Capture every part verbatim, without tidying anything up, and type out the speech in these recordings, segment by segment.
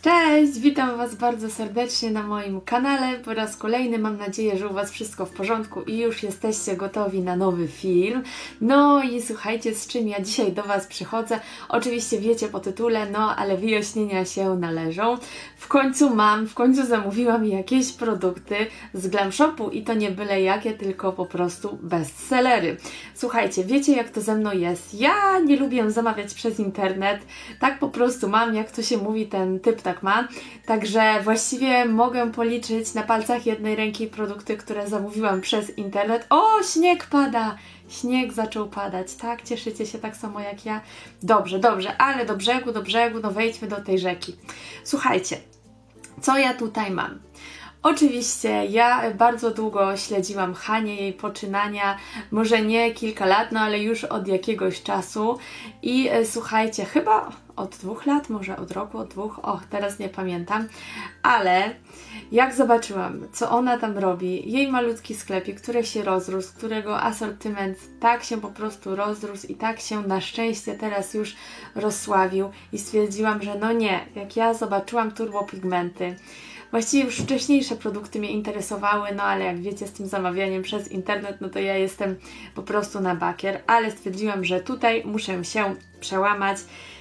Cześć, witam Was bardzo serdecznie na moim kanale. Po raz kolejny mam nadzieję, że u Was wszystko w porządku i już jesteście gotowi na nowy film. No i słuchajcie, z czym ja dzisiaj do Was przychodzę. Oczywiście wiecie po tytule, no ale wyjaśnienia się należą. W końcu mam, w końcu zamówiłam jakieś produkty z Glam Shopu i to nie byle jakie, tylko po prostu bestsellery. Słuchajcie, wiecie jak to ze mną jest. Ja nie lubię zamawiać przez internet. Tak po prostu mam, jak to się mówi, ten typ tak ma. Także właściwie mogę policzyć na palcach jednej ręki produkty, które zamówiłam przez internet. O, śnieg pada! Śnieg zaczął padać, tak? Cieszycie się tak samo jak ja? Dobrze, dobrze, ale do brzegu, do brzegu, no wejdźmy do tej rzeki. Słuchajcie, co ja tutaj mam? Oczywiście ja bardzo długo śledziłam Hanię, jej poczynania, może nie kilka lat, no ale już od jakiegoś czasu i e, słuchajcie, chyba od dwóch lat, może od roku, od dwóch, och, teraz nie pamiętam, ale jak zobaczyłam, co ona tam robi, jej malutki sklepik, który się rozrósł, którego asortyment tak się po prostu rozrósł i tak się na szczęście teraz już rozsławił i stwierdziłam, że no nie, jak ja zobaczyłam turbopigmenty, właściwie już wcześniejsze produkty mnie interesowały, no ale jak wiecie, z tym zamawianiem przez internet, no to ja jestem po prostu na bakier, ale stwierdziłam, że tutaj muszę się przełamać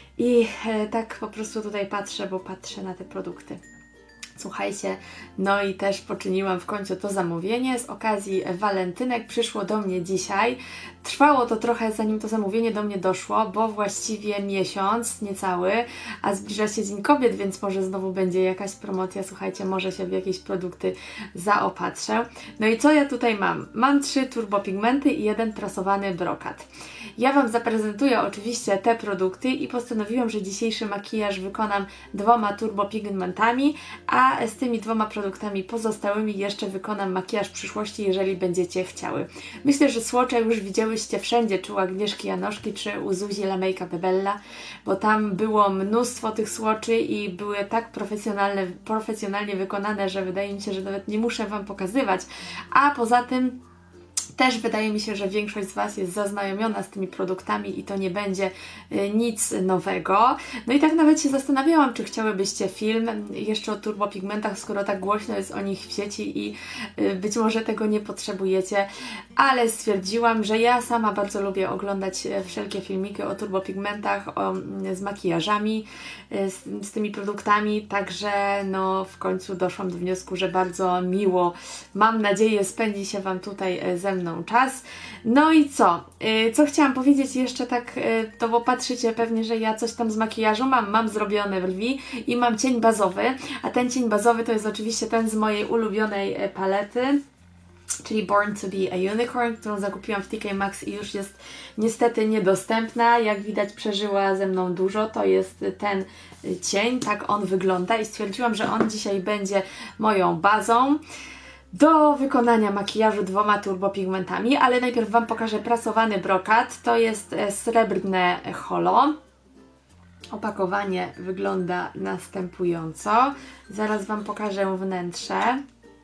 i e, tak po prostu tutaj patrzę, bo patrzę na te produkty. Słuchajcie, no i też poczyniłam w końcu to zamówienie z okazji walentynek, przyszło do mnie dzisiaj. Trwało to trochę, zanim to zamówienie do mnie doszło, bo właściwie miesiąc, niecały, a zbliża się Dzień Kobiet, więc może znowu będzie jakaś promocja, słuchajcie, może się w jakieś produkty zaopatrzę. No i co ja tutaj mam? Mam trzy turbopigmenty i jeden prasowany brokat. Ja Wam zaprezentuję oczywiście te produkty i postanowiłam, że dzisiejszy makijaż wykonam dwoma turbopigmentami, a z tymi dwoma produktami pozostałymi jeszcze wykonam makijaż w przyszłości, jeżeli będziecie chciały. Myślę, że słocze już widziałyście wszędzie, czy u Agnieszki Janoszki, czy u Zuzi La Make-up Bella, bo tam było mnóstwo tych słoczy i były tak profesjonalne, profesjonalnie wykonane, że wydaje mi się, że nawet nie muszę Wam pokazywać, a poza tym też wydaje mi się, że większość z Was jest zaznajomiona z tymi produktami i to nie będzie y, nic nowego. No i tak nawet się zastanawiałam, czy chciałybyście film jeszcze o turbopigmentach, skoro tak głośno jest o nich w sieci i y, być może tego nie potrzebujecie, ale stwierdziłam, że ja sama bardzo lubię oglądać wszelkie filmiki o turbopigmentach, o, z makijażami, y, z, z tymi produktami, także no w końcu doszłam do wniosku, że bardzo miło, mam nadzieję, spędzi się Wam tutaj ze mną czas. No i co? Yy, co chciałam powiedzieć jeszcze tak, yy, to bo patrzycie pewnie, że ja coś tam z makijażu mam, mam zrobione brwi i mam cień bazowy, a ten cień bazowy to jest oczywiście ten z mojej ulubionej palety, czyli Born to be a Unicorn, którą zakupiłam w T K Maxx i już jest niestety niedostępna. Jak widać, przeżyła ze mną dużo. To jest ten cień, tak on wygląda i stwierdziłam, że on dzisiaj będzie moją bazą do wykonania makijażu dwoma turbopigmentami, ale najpierw Wam pokażę prasowany brokat. To jest srebrne holo. Opakowanie wygląda następująco. Zaraz Wam pokażę wnętrze.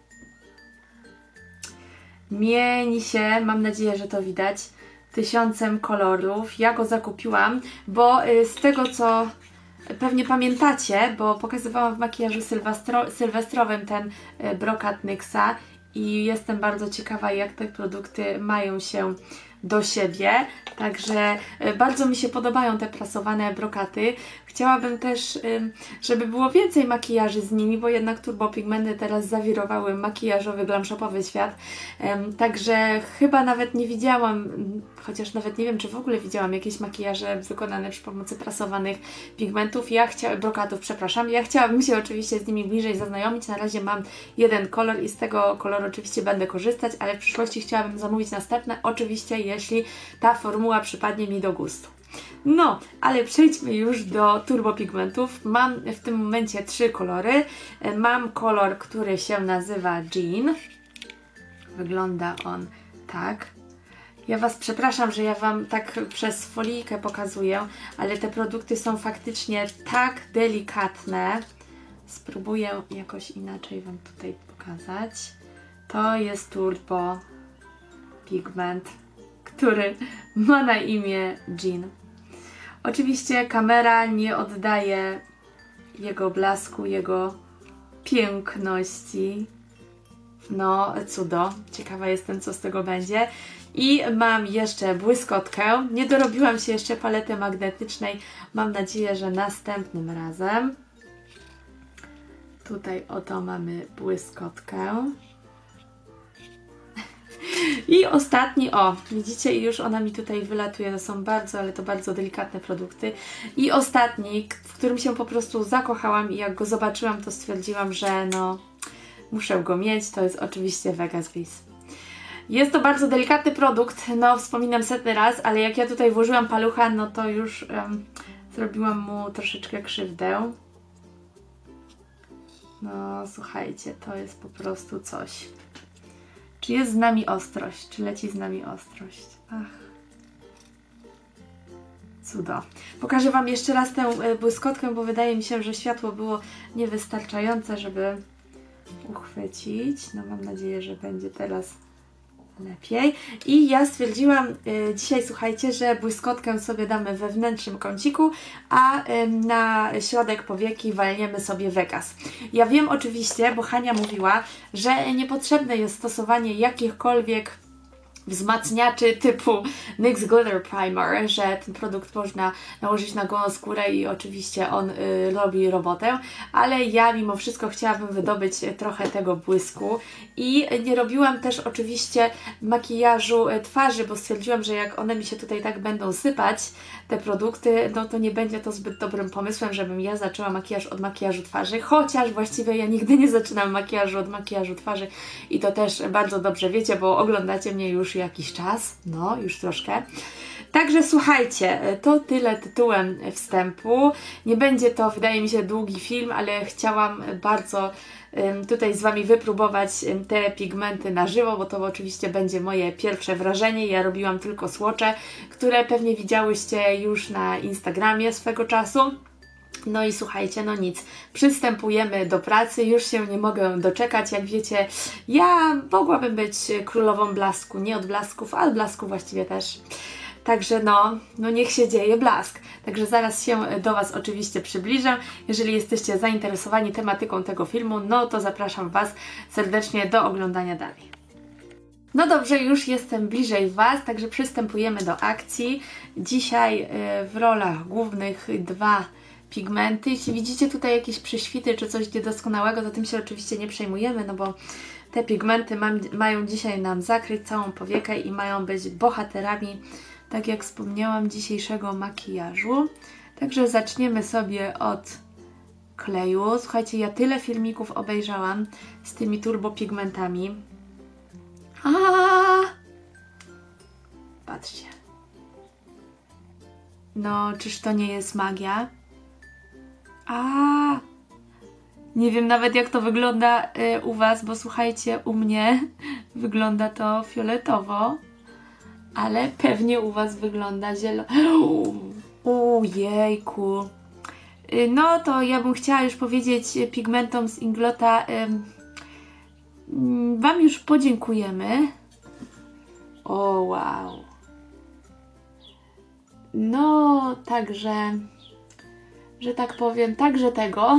Mieni się, mam nadzieję, że to widać, tysiącem kolorów. Ja go zakupiłam, bo z tego co pewnie pamiętacie, bo pokazywałam w makijażu sylwestro, sylwestrowym ten brokat Nyxa i jestem bardzo ciekawa, jak te produkty mają się do siebie, także bardzo mi się podobają te prasowane brokaty. Chciałabym też, żeby było więcej makijaży z nimi, bo jednak turbopigmenty teraz zawirowały makijażowy, glamshopowy świat, także chyba nawet nie widziałam, chociaż nawet nie wiem, czy w ogóle widziałam jakieś makijaże wykonane przy pomocy prasowanych pigmentów, ja chciałam, brokatów, przepraszam, ja chciałabym się oczywiście z nimi bliżej zaznajomić. Na razie mam jeden kolor i z tego koloru oczywiście będę korzystać, ale w przyszłości chciałabym zamówić następne, oczywiście jeśli ta formuła przypadnie mi do gustu. No, ale przejdźmy już do turbopigmentów. Mam w tym momencie trzy kolory. Mam kolor, który się nazywa Jean. Wygląda on tak. Ja Was przepraszam, że ja Wam tak przez folijkę pokazuję, ale te produkty są faktycznie tak delikatne. Spróbuję jakoś inaczej Wam tutaj pokazać. To jest turbo pigment, który ma na imię Jean. Oczywiście kamera nie oddaje jego blasku, jego piękności. No, cudo. Ciekawa jestem, co z tego będzie. I mam jeszcze błyskotkę. Nie dorobiłam się jeszcze palety magnetycznej. Mam nadzieję, że następnym razem. Tutaj oto mamy błyskotkę. I ostatni, o, widzicie, i już ona mi tutaj wylatuje. To są bardzo, ale to bardzo delikatne produkty. I ostatni, w którym się po prostu zakochałam i jak go zobaczyłam, to stwierdziłam, że no, muszę go mieć. To jest oczywiście Vegas Bliss. Jest to bardzo delikatny produkt, no wspominam setny raz, ale jak ja tutaj włożyłam palucha, no to już um, zrobiłam mu troszeczkę krzywdę. No słuchajcie, to jest po prostu coś. Czy jest z nami ostrość? Czy leci z nami ostrość? Ach. Cudo. Pokażę Wam jeszcze raz tę błyskotkę, bo wydaje mi się, że światło było niewystarczające, żeby uchwycić. No mam nadzieję, że będzie teraz lepiej. I ja stwierdziłam y, dzisiaj, słuchajcie, że błyskotkę sobie damy we wnętrznym kąciku, a y, na środek powieki walniemy sobie Vegas. Ja wiem oczywiście, bo Hania mówiła, że niepotrzebne jest stosowanie jakichkolwiek wzmacniaczy typu NYX Glitter Primer, że ten produkt można nałożyć na gołą skórę i oczywiście on y, robi robotę, ale ja mimo wszystko chciałabym wydobyć trochę tego błysku i nie robiłam też oczywiście makijażu twarzy, bo stwierdziłam, że jak one mi się tutaj tak będą sypać, te produkty, no to nie będzie to zbyt dobrym pomysłem, żebym ja zaczęła makijaż od makijażu twarzy, chociaż właściwie ja nigdy nie zaczynam makijażu od makijażu twarzy i to też bardzo dobrze wiecie, bo oglądacie mnie już jakiś czas, no już troszkę. Także słuchajcie, to tyle tytułem wstępu. Nie będzie to, wydaje mi się, długi film, ale chciałam bardzo um, tutaj z Wami wypróbować um, te pigmenty na żywo, bo to oczywiście będzie moje pierwsze wrażenie. Ja robiłam tylko swatche, które pewnie widziałyście już na Instagramie swego czasu. No i słuchajcie, no nic, przystępujemy do pracy, już się nie mogę doczekać, jak wiecie, ja mogłabym być królową blasku, nie od blasków, ale blasku właściwie też. Także no, no niech się dzieje blask. Także zaraz się do Was oczywiście przybliżę. Jeżeli jesteście zainteresowani tematyką tego filmu, no to zapraszam Was serdecznie do oglądania dalej. No dobrze, już jestem bliżej Was, także przystępujemy do akcji. Dzisiaj w rolach głównych dwa pigmenty. Jeśli widzicie tutaj jakieś prześwity czy coś niedoskonałego, to tym się oczywiście nie przejmujemy, no bo te pigmenty mam, mają dzisiaj nam zakryć całą powiekę i mają być bohaterami, tak jak wspomniałam, dzisiejszego makijażu. Także zaczniemy sobie od kleju. Słuchajcie, ja tyle filmików obejrzałam z tymi turbopigmentami. A! Patrzcie. No, czyż to nie jest magia? A, nie wiem nawet jak to wygląda y, u Was, bo słuchajcie, u mnie wygląda to fioletowo, ale pewnie u Was wygląda zielono. Ujejku. Y, no to ja bym chciała już powiedzieć pigmentom z Inglota, y, y, Wam już podziękujemy. O, wow. No, także... że tak powiem, także tego.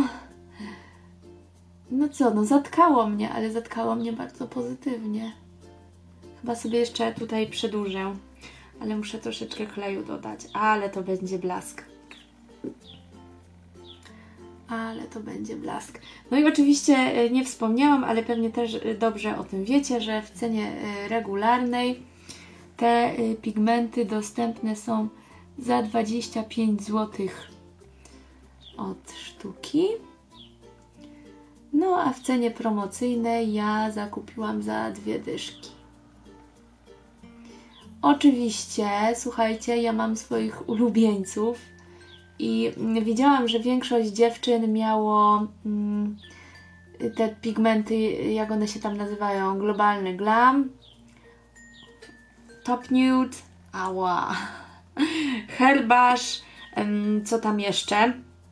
No co, no zatkało mnie, ale zatkało mnie bardzo pozytywnie. Chyba sobie jeszcze tutaj przedłużę, ale muszę troszeczkę kleju dodać, ale to będzie blask. Ale to będzie blask. No i oczywiście nie wspomniałam, ale pewnie też dobrze o tym wiecie, że w cenie regularnej te pigmenty dostępne są za dwadzieścia pięć złotych od sztuki. No a w cenie promocyjnej ja zakupiłam za dwie dyszki. Oczywiście, słuchajcie, ja mam swoich ulubieńców i widziałam, że większość dziewczyn miało mm, te pigmenty, jak one się tam nazywają, globalny glam, top nude, ała, herbasz, ym, co tam jeszcze?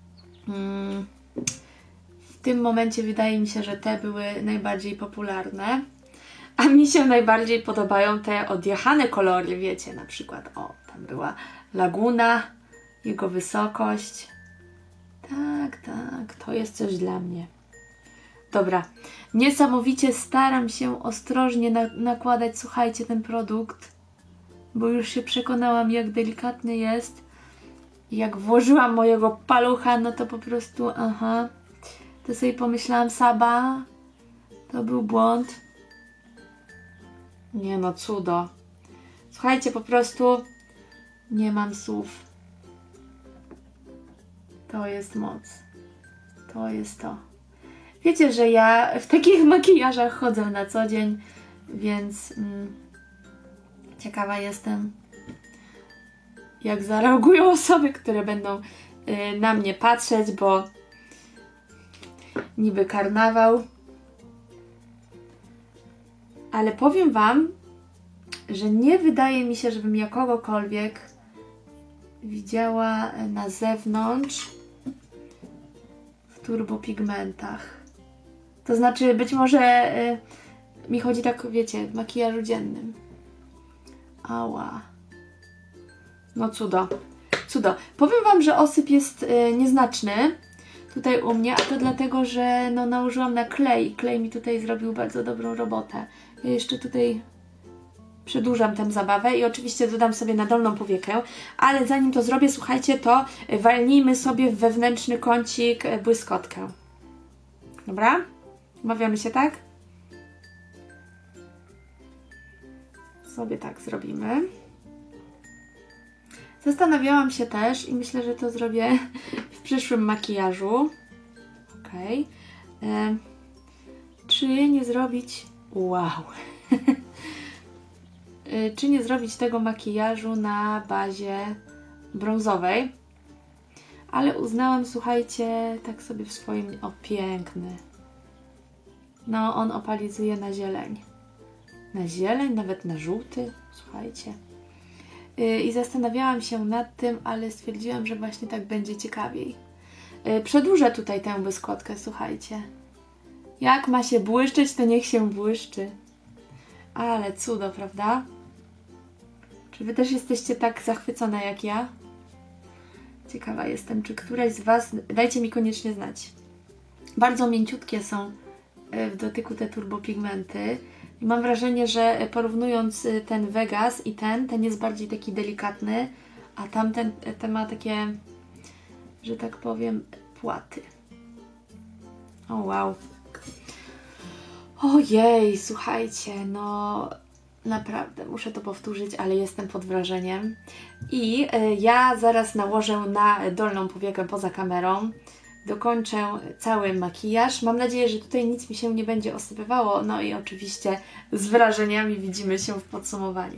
W tym momencie wydaje mi się, że te były najbardziej popularne, a mi się najbardziej podobają te odjechane kolory, wiecie, na przykład, o, tam była Laguna, jego wysokość, Tak, tak, to jest coś dla mnie. Dobra, niesamowicie staram się ostrożnie na nakładać, słuchajcie, ten produkt, bo już się przekonałam, jak delikatny jest. Jak włożyłam mojego palucha, no to po prostu, aha, to sobie pomyślałam, Saba, to był błąd. Nie no, cudo. Słuchajcie, po prostu nie mam słów. To jest moc. To jest to. Wiecie, że ja w takich makijażach chodzę na co dzień, więc mm, ciekawa jestem, jak zareagują osoby, które będą y, na mnie patrzeć, bo niby karnawał. Ale powiem Wam, że nie wydaje mi się, żebym ja kogokolwiek widziała na zewnątrz w turbopigmentach. To znaczy, być może y, mi chodzi tak, wiecie, w makijażu dziennym. Ała. No cudo. Cudo. Powiem Wam, że osyp jest y, nieznaczny tutaj u mnie, a to dlatego, że no, nałożyłam na klej. Klej mi tutaj zrobił bardzo dobrą robotę. Ja jeszcze tutaj przedłużam tę zabawę i oczywiście dodam sobie na dolną powiekę, ale zanim to zrobię, słuchajcie, to walnijmy sobie w wewnętrzny kącik błyskotkę. Dobra? Umawiamy się tak? Sobie tak zrobimy. Zastanawiałam się też i myślę, że to zrobię w przyszłym makijażu. Okej. Okay. E, czy nie zrobić... Wow! e, czy nie zrobić tego makijażu na bazie brązowej? Ale uznałam, słuchajcie, tak sobie w swoim... O, piękny. No, on opalizuje na zieleń. Na zieleń, nawet na żółty. Słuchajcie. I zastanawiałam się nad tym, ale stwierdziłam, że właśnie tak będzie ciekawiej. Przedłużę tutaj tę błyskotkę, słuchajcie. Jak ma się błyszczeć, to niech się błyszczy. Ale cudo, prawda? Czy Wy też jesteście tak zachwycone jak ja? Ciekawa jestem, czy któraś z Was... Dajcie mi koniecznie znać. Bardzo mięciutkie są w dotyku te turbopigmenty. I mam wrażenie, że porównując ten Vegas i ten, ten jest bardziej taki delikatny, a tamten ten ma takie, że tak powiem, płaty. O wow. Ojej, słuchajcie, no naprawdę muszę to powtórzyć, ale jestem pod wrażeniem. I y, ja zaraz nałożę na dolną powiekę poza kamerą. Dokończę cały makijaż. Mam nadzieję, że tutaj nic mi się nie będzie osypywało. No i oczywiście z wrażeniami widzimy się w podsumowaniu.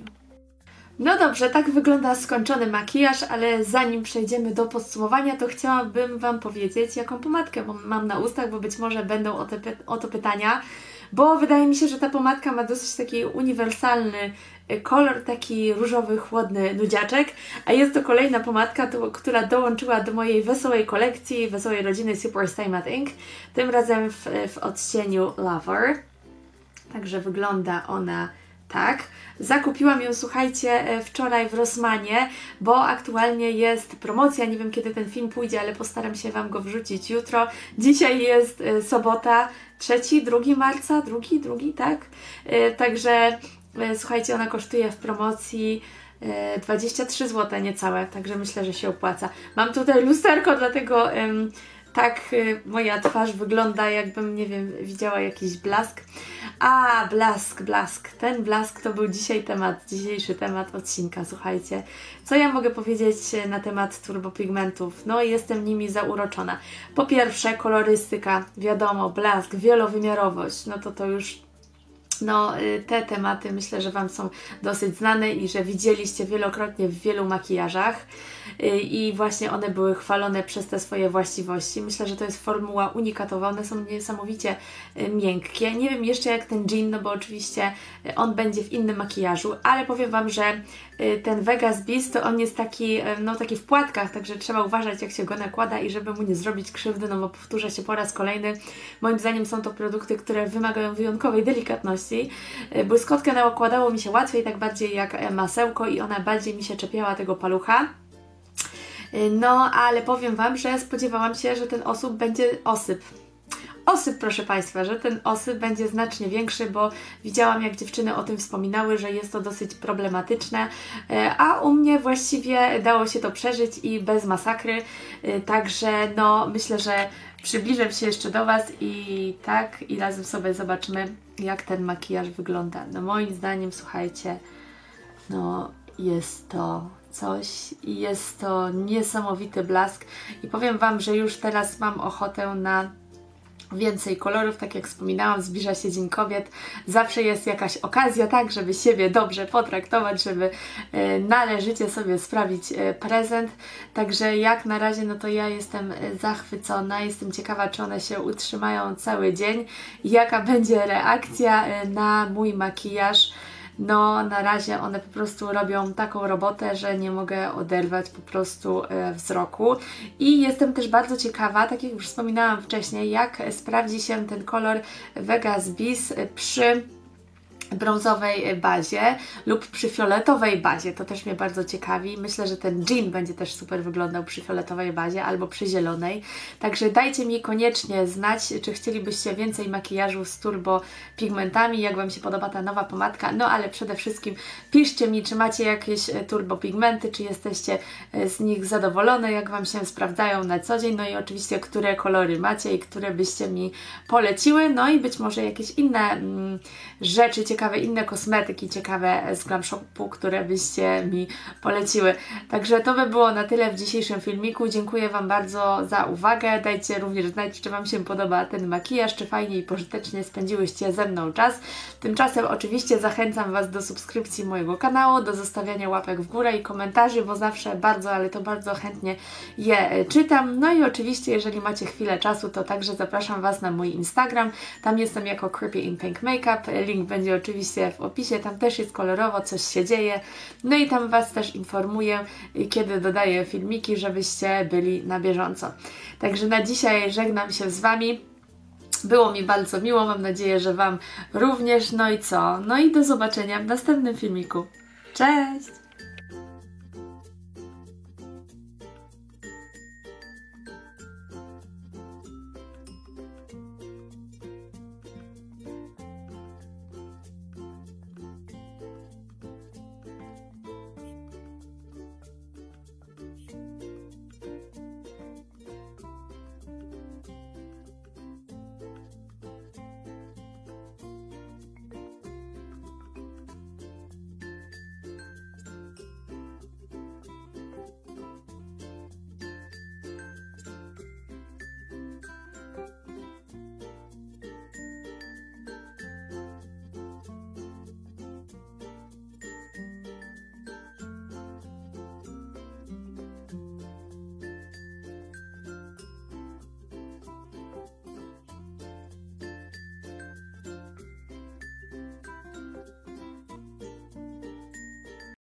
No dobrze, tak wygląda skończony makijaż, ale zanim przejdziemy do podsumowania, to chciałabym Wam powiedzieć, jaką pomadkę mam na ustach, bo być może będą o, te, o to pytania, bo wydaje mi się, że ta pomadka ma dosyć taki uniwersalny kolor, taki różowy, chłodny nudziaczek, a jest to kolejna pomadka, to, która dołączyła do mojej wesołej kolekcji, wesołej rodziny Super Stay Matte Ink, tym razem w, w odcieniu Lover. Także wygląda ona tak. Zakupiłam ją, słuchajcie, wczoraj w Rossmanie, bo aktualnie jest promocja. Nie wiem, kiedy ten film pójdzie, ale postaram się Wam go wrzucić jutro. Dzisiaj jest sobota, trzeci, drugi marca, drugi, drugi, tak? Także słuchajcie, ona kosztuje w promocji dwadzieścia trzy złote niecałe, także myślę, że się opłaca. Mam tutaj lusterko, dlatego um, tak y, moja twarz wygląda, jakbym, nie wiem, widziała jakiś blask. A, blask, blask. Ten blask to był dzisiaj temat, dzisiejszy temat odcinka, słuchajcie. Co ja mogę powiedzieć na temat turbopigmentów? No, jestem nimi zauroczona. Po pierwsze, kolorystyka, wiadomo, blask, wielowymiarowość, no to to już... No, te tematy myślę, że Wam są dosyć znane i że widzieliście wielokrotnie w wielu makijażach i właśnie one były chwalone przez te swoje właściwości. Myślę, że to jest formuła unikatowa, one są niesamowicie miękkie. Nie wiem jeszcze jak ten Jean, no bo oczywiście on będzie w innym makijażu, ale powiem Wam, że ten Vegas Beast to on jest taki, no taki w płatkach, także trzeba uważać jak się go nakłada i żeby mu nie zrobić krzywdy, no bo powtórzę się po raz kolejny, moim zdaniem są to produkty, które wymagają wyjątkowej delikatności. Błyskotkę nakładało mi się łatwiej, tak bardziej jak masełko i ona bardziej mi się czepiała tego palucha. No, ale powiem Wam, że spodziewałam się, że ten osób będzie osyp. Osyp, proszę Państwa, że ten osyp będzie znacznie większy, bo widziałam, jak dziewczyny o tym wspominały, że jest to dosyć problematyczne, a u mnie właściwie dało się to przeżyć i bez masakry, także no myślę, że przybliżę się jeszcze do Was i tak, i razem sobie zobaczymy, jak ten makijaż wygląda. No moim zdaniem, słuchajcie, no jest to coś i jest to niesamowity blask i powiem Wam, że już teraz mam ochotę na więcej kolorów, tak jak wspominałam, zbliża się Dzień Kobiet, zawsze jest jakaś okazja, tak, żeby siebie dobrze potraktować, żeby e, należycie sobie sprawić e, prezent, także jak na razie, no to ja jestem zachwycona, jestem ciekawa, czy one się utrzymają cały dzień, jaka będzie reakcja e, na mój makijaż. No na razie one po prostu robią taką robotę, że nie mogę oderwać po prostu e, wzroku i jestem też bardzo ciekawa, tak jak już wspominałam wcześniej, jak sprawdzi się ten kolor Vegas Bis przy brązowej bazie lub przy fioletowej bazie, to też mnie bardzo ciekawi. Myślę, że ten jean będzie też super wyglądał przy fioletowej bazie albo przy zielonej, także dajcie mi koniecznie znać, czy chcielibyście więcej makijażu z turbo pigmentami, jak Wam się podoba ta nowa pomadka, no ale przede wszystkim piszcie mi, czy macie jakieś turbo pigmenty, czy jesteście z nich zadowolone, jak Wam się sprawdzają na co dzień, no i oczywiście, które kolory macie i które byście mi poleciły, no i być może jakieś inne mm, rzeczy, ciekawe inne kosmetyki, ciekawe z Glam Shopu, które byście mi poleciły. Także to by było na tyle w dzisiejszym filmiku. Dziękuję Wam bardzo za uwagę. Dajcie również znać, czy Wam się podoba ten makijaż, czy fajnie i pożytecznie spędziłyście ze mną czas. Tymczasem oczywiście zachęcam Was do subskrypcji mojego kanału, do zostawiania łapek w górę i komentarzy, bo zawsze bardzo, ale to bardzo chętnie je czytam. No i oczywiście, jeżeli macie chwilę czasu, to także zapraszam Was na mój Instagram. Tam jestem jako Creepy in Pink Makeup. Link będzie oczywiście w opisie, tam też jest kolorowo, coś się dzieje. No i tam Was też informuję, kiedy dodaję filmiki, żebyście byli na bieżąco. Także na dzisiaj żegnam się z Wami. Było mi bardzo miło, mam nadzieję, że Wam również. No i co? No i do zobaczenia w następnym filmiku. Cześć!